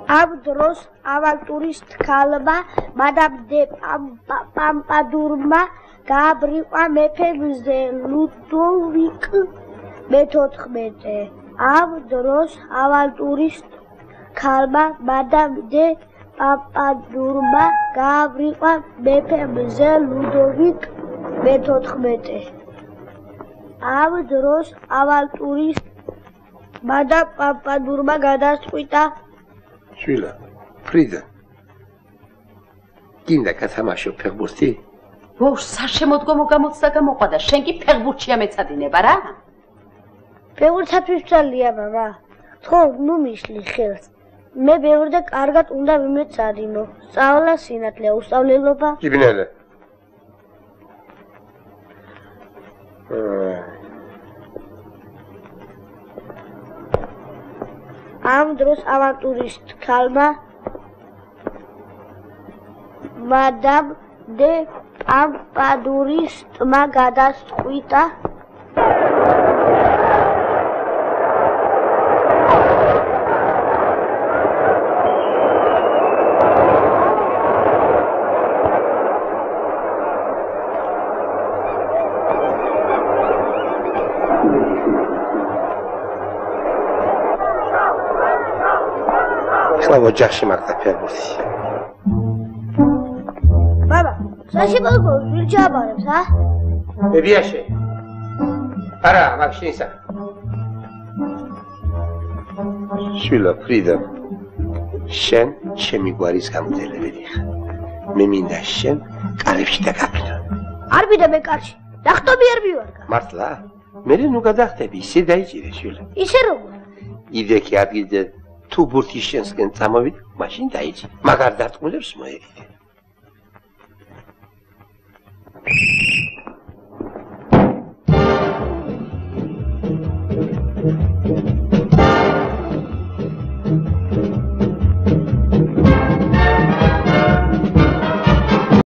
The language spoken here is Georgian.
ამ დროს ავანტურის ქალმა მადამ დე პამპადურმა გააბრიყვა მეფემზე ლუდოვიკ მე-14. ამ დროს ავანტურის ქალმა მადამ დე პამპადურმა გააბრიყვა მეფემზე ლუდოვიკ მე-14. ამ დროს ავანტურის მადამ პამპადურმა გადასწყვიტა შვილა, ფრიდა. გინდა გათამაშო ფეხბურთი? ვაუ, საშემოდგომო გამოცდა გამოყვა და შენ კი ფეხბურთშია მეცადინება რა? ფეხბურთსაც ვცალია მამა. ხო, ნუ მისლი ხელს. მე ბევრ და კარგად უნდა ვიმეცადინო. სწავლა სინათლე, უსწავლელობა. იბნელე. ამ დროს ავანტურის ქალმა მადამ დე პამპადურის თმა გადასწყვიტა ოჯახში მაგდა ფეხბურთი. ბაბა, საშემოდგომო ვინ ჩაბარებს, ა? ბებიაშე. არა, მაგ შენსა. შვილა ფრიდა. შენ ჩემი გვარის გამძლებელი ხარ. მე მინდა შენ კარებში დაგაფრინო. არ მინდა მე კარში. დახტომიერ მივარგა. მართლა? მე ნუ გადახტები, ისე დაიჭირე შვილა. ისე როგორ? იდექი ადგილზე თუ ბურთი შენსკენ წამოვიდ, მაშინ დაიჭი. მაგარ დარტყმულებს მოეკიდე.